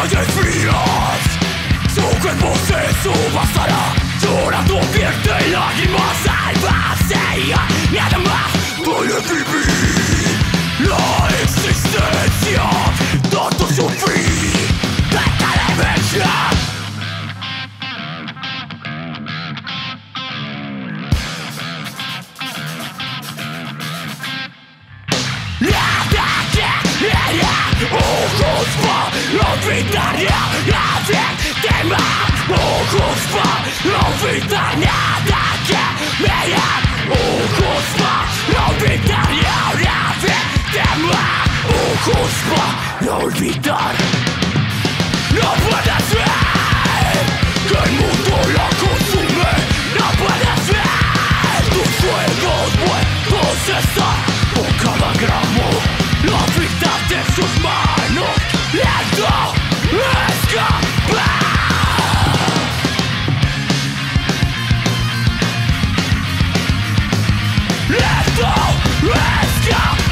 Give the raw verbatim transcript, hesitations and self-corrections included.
desvías. Su cuerpo se subastará, llorando vierte lágrimas al vacío. Nada más puede vivir la existencia, tanto sufrir, tanta demencia. Ojos para olvidar nada que tema. Ojos para olvidar nada que me da. Ojos para olvidar nada que tema. Ojos para olvidar. No puedes ver que el mundo la consume. No puedes ver tus sueños muertos están por cada gramo. La vida de sus manos lento escapa. Lento escapa.